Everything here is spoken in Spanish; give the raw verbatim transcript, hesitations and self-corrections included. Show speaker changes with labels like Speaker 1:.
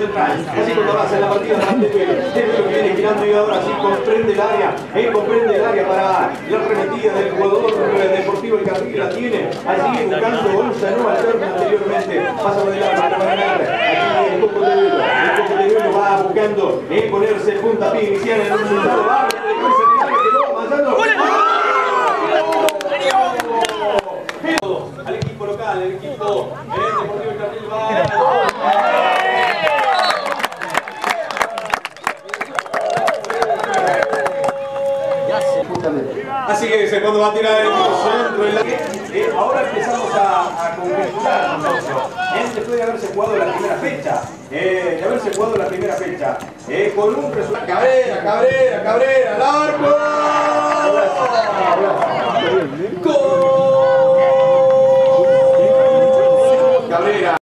Speaker 1: central. Así cuando avanza en la partida de Duelo, de Duelo que viene girando y ahora sí comprende el área, eh, comprende el área para la arremetida del jugador Deportivo El Carril que la tiene. Allí buscando Gonza, no alterna anteriormente. Pasa por el área para ganar. Aquí el Coco de Duelo. El Coco de Duelo va buscando eh, ponerse el puntapié inicial en el resultado. Va, después el área quedó avanzando. Al equipo local, el equipo eh, Deportivo El Carril va. Así que se cuando va a tirar el centro en la eh, ahora empezamos a, a conjeturar nosotros eh, después de haberse jugado la primera fecha eh, de haberse jugado la primera fecha eh, con un resultado. Cabrera, Cabrera, Cabrera, al arco.